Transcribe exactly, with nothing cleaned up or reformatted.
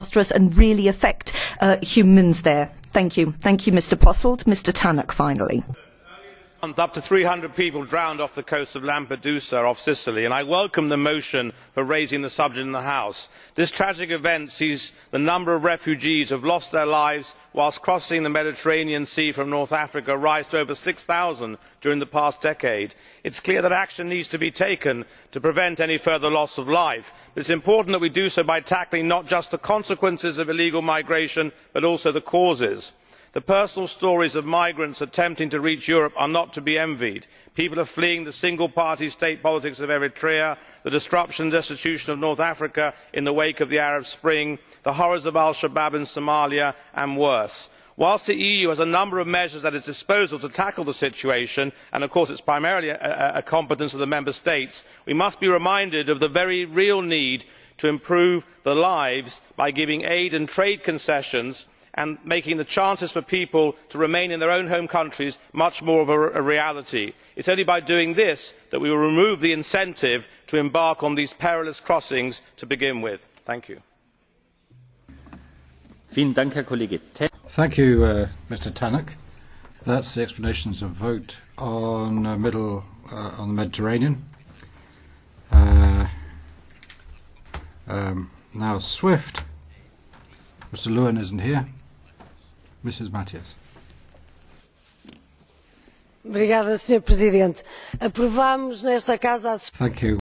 disastrous and really affect uh, humans there. Thank you. Thank you, Mr Posselt. Mr Tannock, finally. Up to three hundred people drowned off the coast of Lampedusa off Sicily, and I welcome the motion for raising the subject in the House. This tragic event sees the number of refugees who have lost their lives whilst crossing the Mediterranean Sea from North Africa rise to over six thousand during the past decade. It is clear that action needs to be taken to prevent any further loss of life, but it is important that we do so by tackling not just the consequences of illegal migration but also the causes. The personal stories of migrants attempting to reach Europe are not to be envied. People are fleeing the single party state politics of Eritrea, the disruption and destitution of North Africa in the wake of the Arab Spring, the horrors of Al Shabaab in Somalia and worse. Whilst the E U has a number of measures at its disposal to tackle the situation, and of course it is primarily a, a competence of the Member States, we must be reminded of the very real need to improve the lives by giving aid and trade concessions and making the chances for people to remain in their own home countries much more of a, a reality. It is only by doing this that we will remove the incentive to embark on these perilous crossings to begin with. Thank you. Thank you, uh, Mr Tannock. That's the explanations of vote on uh, middle uh, on the Mediterranean. Uh, um, now SWIFT. Mr Lewin isn't here. Missus Matias. Obrigada, senhor Presidente. Aprovamos nesta casa a... Thank you.